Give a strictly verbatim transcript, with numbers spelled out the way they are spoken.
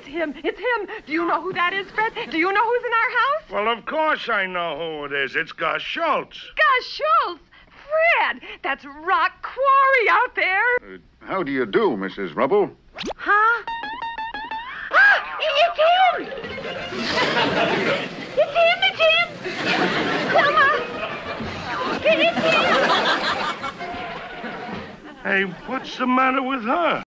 him. It's him. Do you know who that is, Fred? Do you know who's in our house? Well, of course I know who it is. It's Gus Schultz. Gus Schultz. Fred, that's Rock Quarry out there. Uh, how do you do, Missus Rubble? Huh? Ah, it's him! It's him, it's him! Wilma! It's him! Hey, what's the matter with her?